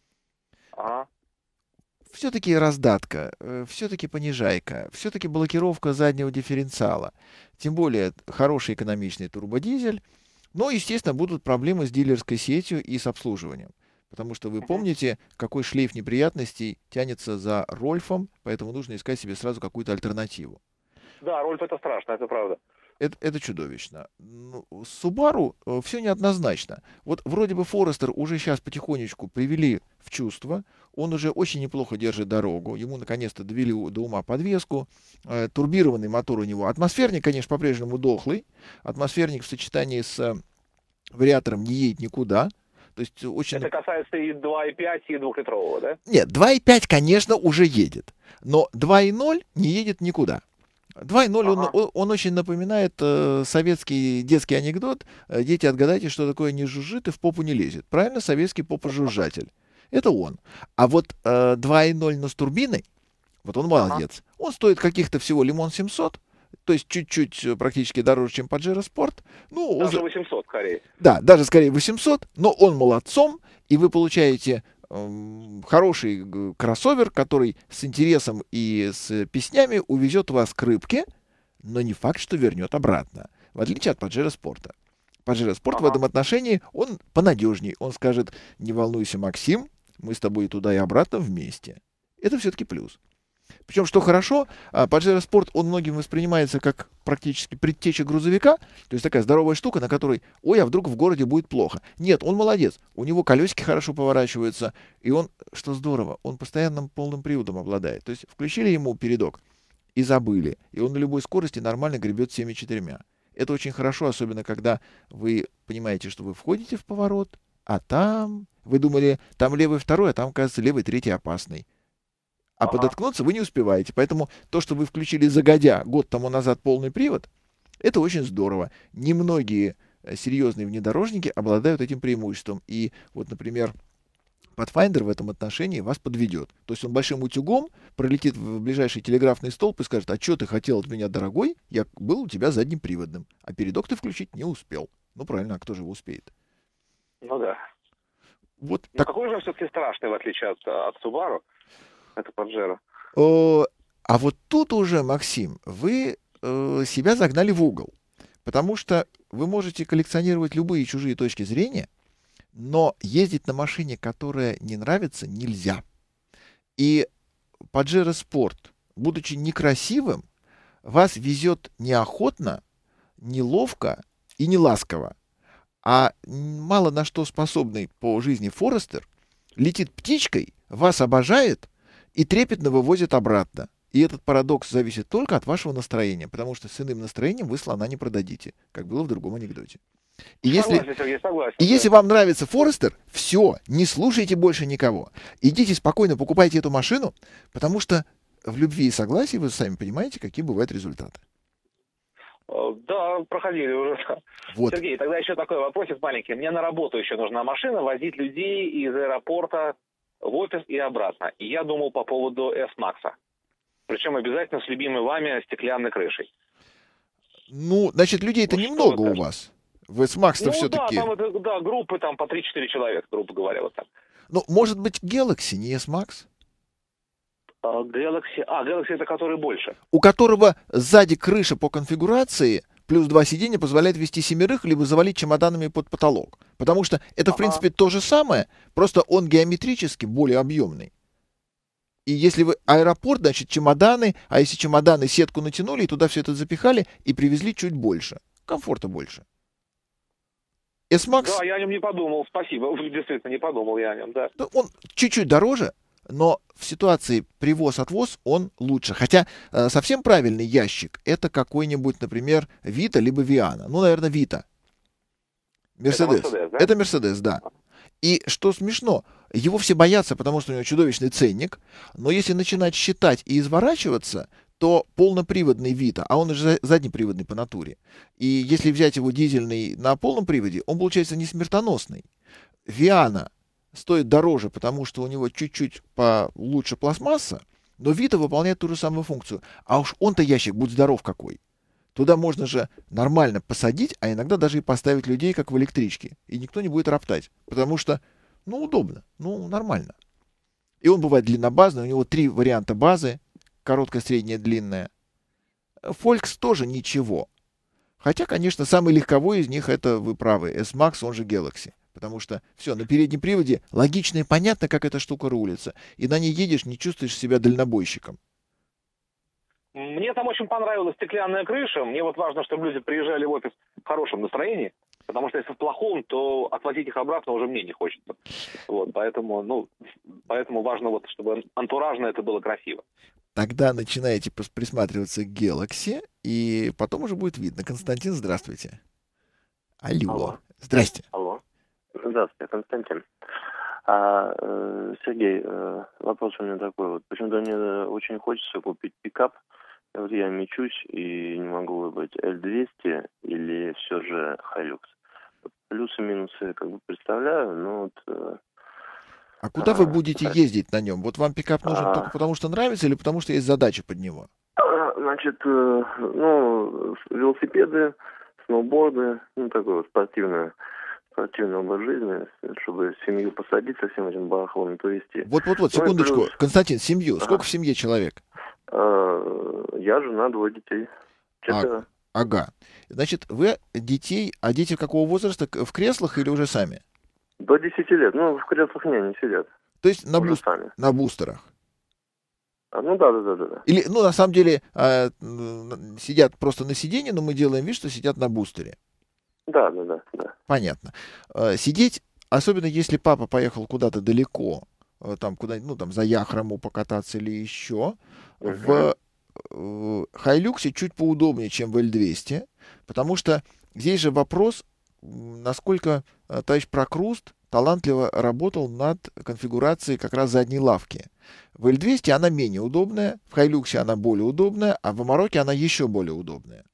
Ага. Все-таки раздатка, все-таки понижайка, все-таки блокировка заднего дифференциала. Тем более хороший экономичный турбодизель. Но, естественно, будут проблемы с дилерской сетью и с обслуживанием. Потому что вы помните, какой шлейф неприятностей тянется за Рольфом, поэтому нужно искать себе сразу какую-то альтернативу. Да, Рольф — это страшно, это правда. Это, это чудовищно. Ну, с Subaru э, все неоднозначно. Вот вроде бы Forester уже сейчас потихонечку привели в чувство. Он уже очень неплохо держит дорогу. Ему наконец-то довели до ума подвеску. Э, турбированный мотор у него. Атмосферник, конечно, по-прежнему дохлый. Атмосферник в сочетании с э, вариатором не едет никуда. То есть очень... Это касается и два и пять, и двухлитрового, да? Нет, два и пять, конечно, уже едет. Но два и ноль не едет никуда. два и ноль, ага. он, он очень напоминает э, советский детский анекдот. Дети, отгадайте, что такое не жужжит и в попу не лезет. Правильно, советский попожужжатель. Это он. А вот э, два и ноль, но с турбиной, вот он молодец. Ага. Он стоит каких-то всего лимон семьсот, то есть чуть-чуть практически дороже, чем Pajero Sport. Ну, даже уже... восемьсот скорее. Да, даже скорее восемьсот, но он молодцом, и вы получаете... хороший кроссовер, который с интересом и с песнями увезет вас к рыбке, но не факт, что вернет обратно, в отличие от Pajero Sport. Pajero Sport ага. в этом отношении, он понадежней. Он скажет: не волнуйся, Максим, мы с тобой туда и обратно вместе. Это все-таки плюс. Причем, что хорошо, Pajero Sport, он многим воспринимается как практически предтеча грузовика, то есть такая здоровая штука, на которой, ой, а вдруг в городе будет плохо. Нет, он молодец, у него колесики хорошо поворачиваются, и он, что здорово, он постоянным полным приводом обладает. То есть включили ему передок и забыли, и он на любой скорости нормально гребет всеми четырьмя. Это очень хорошо, особенно когда вы понимаете, что вы входите в поворот, а там вы думали, там левый второй, а там, кажется, левый третий опасный. А Ага. подоткнуться вы не успеваете. Поэтому то, что вы включили загодя год тому назад полный привод, это очень здорово. Немногие э, серьезные внедорожники обладают этим преимуществом. И вот, например, Pathfinder в этом отношении вас подведет. То есть он большим утюгом пролетит в ближайший телеграфный столб и скажет: а что ты хотел от меня, дорогой? Я был у тебя заднеприводным, а передок ты включить не успел. Ну правильно, а кто же его успеет? Ну да. Вот Ну так. какой же все-таки страшный, в отличие от, от Subaru, это Pajero. О, а вот тут уже, Максим, вы э, себя загнали в угол. Потому что вы можете коллекционировать любые чужие точки зрения, но ездить на машине, которая не нравится, нельзя. И Pajero Sport, будучи некрасивым, вас везет неохотно, неловко и не ласково. А мало на что способный по жизни Форестер летит птичкой, вас обожает и трепетно вывозит обратно. И этот парадокс зависит только от вашего настроения, потому что с иным настроением вы слона не продадите, как было в другом анекдоте. И Согласен, если, Сергей, согласен. и да. если вам нравится Форестер, все, не слушайте больше никого. Идите спокойно, покупайте эту машину, потому что в любви и согласии вы сами понимаете, какие бывают результаты. Э, Да, проходили уже. Вот. Сергей, тогда еще такой вопросик маленький. Мне на работу еще нужна машина, возить людей из аэропорта в офис и обратно. И я думал по поводу S-Max. Причем обязательно с любимой вами стеклянной крышей. Ну, значит, людей-то Ну, что немного вы у скажете? вас. В S-Max-то Ну все-таки... да, там это, да, группы там по три-четыре человека, грубо говоря, вот так. Ну, может быть, Galaxy, не S-Max? А, Galaxy, а, Galaxy это который больше. У которого сзади крыша по конфигурации плюс два сиденья позволяет вести семерых, либо завалить чемоданами под потолок. Потому что это, в Ага. принципе, то же самое, просто он геометрически более объемный. И если вы аэропорт, значит, чемоданы, а если чемоданы, сетку натянули, и туда все это запихали, и привезли чуть больше. Комфорта больше. S-Max, Да, я о нем не подумал, спасибо. Действительно, не подумал я о нем, да. ну, он чуть-чуть дороже, но в ситуации привоз-отвоз он лучше. Хотя э, совсем правильный ящик — это какой-нибудь, например, Vita либо Viana. Ну, наверное, Vita. Мерседес. Mercedes, да? Это Мерседес, да. И что смешно, его все боятся, потому что у него чудовищный ценник, но если начинать считать и изворачиваться, то полноприводный Vita, а он уже заднеприводный по натуре, и если взять его дизельный на полном приводе, он получается не смертоносный. Viana стоит дороже, потому что у него чуть-чуть получше пластмасса, но Vita выполняет ту же самую функцию. А уж он-то ящик, будь здоров какой. Туда можно же нормально посадить, а иногда даже и поставить людей, как в электричке. И никто не будет роптать. Потому что, ну, удобно, ну, нормально. И он бывает длиннобазный, у него три варианта базы. Короткая, средняя, длинная. Volks тоже ничего. Хотя, конечно, самый легковой из них, это вы правы, S-Max, он же Galaxy. Потому что все, на переднем приводе логично и понятно, как эта штука рулится. И на ней едешь, не чувствуешь себя дальнобойщиком. Мне там очень понравилась стеклянная крыша. Мне вот важно, чтобы люди приезжали в офис в хорошем настроении. Потому что если в плохом, то отвозить их обратно уже мне не хочется. Вот, поэтому, ну, поэтому важно, вот, чтобы антуражно это было красиво. Тогда начинаете пос- присматриваться к Galaxy, и потом уже будет видно. Константин, здравствуйте. Алло. Алло. Здрасте. Алло. Здравствуйте, Константин. А, э, Сергей, э, вопрос у меня такой вот. Почему-то мне очень хочется купить пикап. Вот я мечусь и не могу выбрать эль двести или все же Hilux. Вот плюсы и минусы как бы представляю, но вот... э, А куда вы а, будете так. ездить на нем? Вот вам пикап нужен А. только потому, что нравится, или потому, что есть задача под него? а, Значит, э, ну, велосипеды, сноуборды, ну, такое вот спортивное, спортивный образ жизни, чтобы семью посадить со всем этим барахлом и повезти. Вот-вот-вот, Ну и секундочку. плюс- Константин, семью. Ага. Сколько в семье человек? А, Я жена, двое детей. Четверо. Ага. Значит, вы детей, а дети какого возраста? К- В креслах или уже сами? До десяти лет. Ну, в креслах не, не сидят. То есть на, Уже бус- сами. на бустерах? А, ну да, да, да, да, да. Или, ну, на самом деле, э, м, сидят просто на сиденье, но мы делаем вид, что сидят на бустере. Да, да, да, да. Понятно. Э, Сидеть, особенно если папа поехал куда-то далеко, э, там, куда, ну, там, за Яхрому покататься или еще, в в Хайлюксе чуть поудобнее, чем в эль двести, потому что здесь же вопрос, насколько э, товарищ Прокруст талантливо работал над конфигурацией как раз задней лавки. В эль двести она менее удобная, в Хайлюксе она более удобная, а в Амароке она еще более удобная.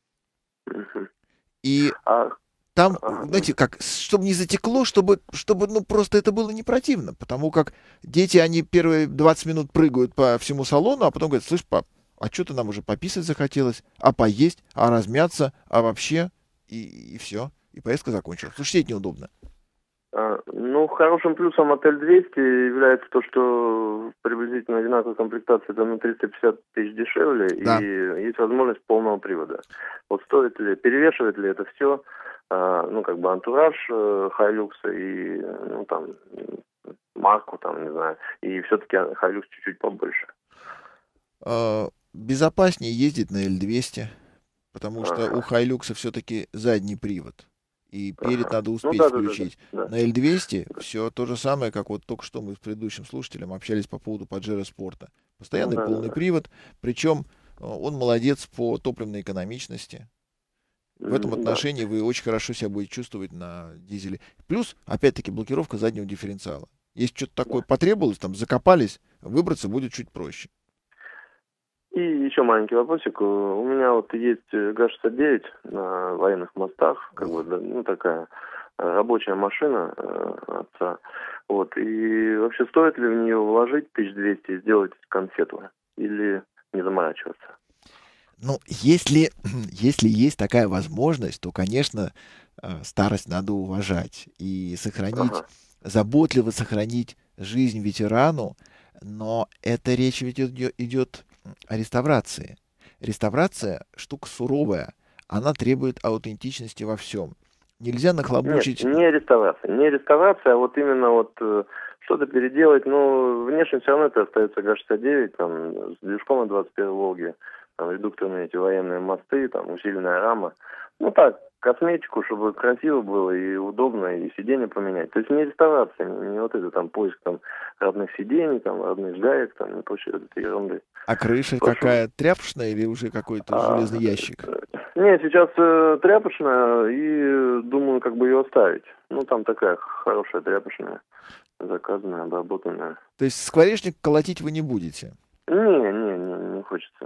И А, там, ага. знаете, как, чтобы не затекло, чтобы, чтобы, ну, просто это было не противно, потому как дети, они первые двадцать минут прыгают по всему салону, а потом говорят: слышь, пап, а что-то нам уже пописать захотелось, а поесть, а размяться, а вообще, и, и все, и поездка закончилась. Слушай, это неудобно. А, ну, хорошим плюсом от эль двести является то, что приблизительно одинаковая комплектация это на триста пятьдесят тысяч дешевле, Да. и есть возможность полного привода. Вот стоит ли, перевешивает ли это все, а, ну, как бы антураж э, Хайлюкса и, ну, там, марку, там, не знаю, и все-таки Хайлюкс чуть-чуть побольше. А, безопаснее ездить на эль двести, потому что Ага. у Хайлюкса все-таки задний привод. И перед Ага. надо Ну, успеть да, да, да, включить. да, да. На эль двести все то же самое, как вот только что мы с предыдущим слушателем общались по поводу Паджеро Спорта. Постоянный Да, да, полный да. привод, причем э, он молодец по топливной экономичности. В этом М, да. отношении вы очень хорошо себя будете чувствовать на дизеле. Плюс, опять-таки, блокировка заднего дифференциала. Если что-то такое Да. потребовалось, там закопались, выбраться будет чуть проще. И еще маленький вопросик. У меня вот есть ГАЗ шестьдесят девять на военных мостах, как бы, да, ну, такая э, рабочая машина э, отца. Вот. И вообще стоит ли в нее вложить тысяча двести и сделать конфету? Или не заморачиваться? Ну, если, если есть такая возможность, то, конечно, э, старость надо уважать и сохранить, Ага. заботливо сохранить жизнь ветерану, но это речь ведь идет, идет о реставрации. Реставрация штука суровая, она требует аутентичности во всем. Нельзя Нет, нахлобучить. не реставрация. Не реставрация, а вот именно вот э, что-то переделать. Ну, внешне все равно это остается ГАЗ шестьдесят девять, там, с движком на двадцать первой Волге, там, редукторные эти военные мосты, там, усиленная рама. Ну, так, косметику, чтобы красиво было и удобно, и сиденье поменять. То есть не реставрация, не, не вот это там поиск там родных сидений, там, родных гаек, там, и прочей вот этой ерунды. А крыша Прошу. какая? Тряпочная или уже какой-то А, железный ящик? Не, сейчас э, тряпочная, и э, думаю, как бы ее оставить. Ну, там такая хорошая тряпочная, заказанная, обработанная. То есть скворечник колотить вы не будете? Не, не, не, не хочется.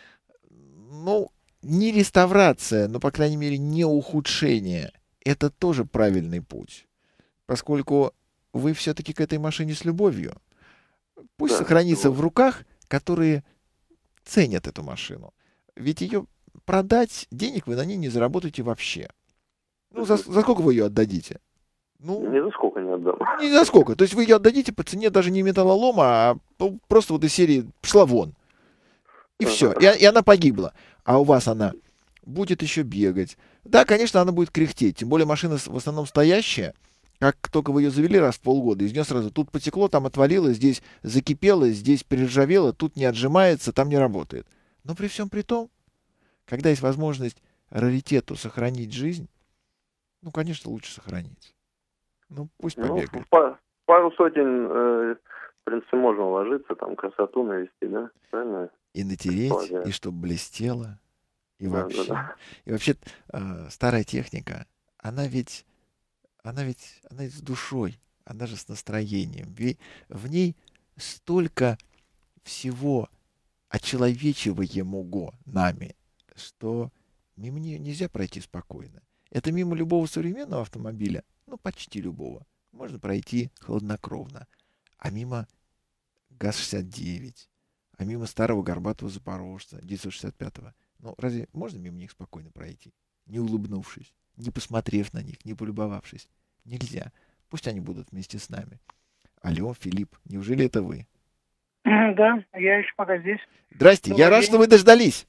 Ну, не реставрация, но, по крайней мере, не ухудшение. Это тоже правильный путь. Поскольку вы все-таки к этой машине с любовью. Пусть Да, сохранится вот. в руках, которые ценят эту машину. Ведь ее продать, денег вы на ней не заработаете вообще. Ну, за, за сколько вы ее отдадите? Ну, Ни за сколько не отдам. не за сколько. То есть вы ее отдадите по цене даже не металлолома, а ну, просто вот из серии «пошла вон». И все. И, и она погибла. А у вас она будет еще бегать. Да, конечно, она будет кряхтеть. Тем более машина в основном стоящая. Как только вы ее завели раз в полгода, из нее сразу тут потекло, там отвалило, здесь закипело, здесь перержавело, тут не отжимается, там не работает. Но при всем при том, когда есть возможность раритету сохранить жизнь, ну, конечно, лучше сохранить. Ну, пусть Ну, побегает. в па- пару сотен, э, в принципе, можно уложиться, там, красоту навести, да? Правильно? И натереть, Полагаю. и чтобы блестело, и Да, вообще. да, да. И вообще, э, старая техника, она ведь, она ведь, она ведь с душой, она же с настроением. Ведь в ней столько всего очеловечиваемого нами, что мимо нее нельзя пройти спокойно. Это мимо любого современного автомобиля, ну, почти любого, можно пройти хладнокровно. А мимо ГАЗ шестьдесят девять, а мимо старого горбатого запорожца девятьсот шестьдесят пятого, ну, разве можно мимо них спокойно пройти, не улыбнувшись, не посмотрев на них, не полюбовавшись? Нельзя. Пусть они будут вместе с нами. Алло, Филипп, неужели это вы? Да, я еще пока здесь. Здрасте, я рад, что вы дождались.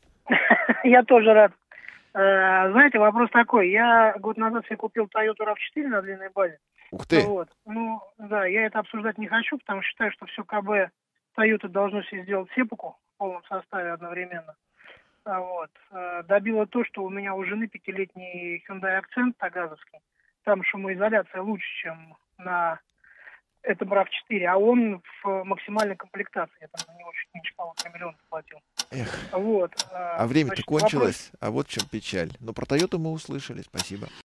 Я тоже рад. Знаете, вопрос такой. Я год назад себе купил Toyota рав четыре на длинной базе. Ух ты. Вот. Ну, да, я это обсуждать не хочу, потому что считаю, что все КБ Toyota должно себе сделать сепуку в полном составе одновременно. Вот. Добило то, что у меня у жены пятилетний Hyundai Accent тагазовский. Там шумоизоляция лучше, чем на этом рав четыре, а он в максимальной комплектации. Я там на него чуть меньше полутора миллионов платил. Эх. Вот. А время-то Значит, кончилось, вопрос- а вот в чем печаль. Но про Тойоту мы услышали, спасибо.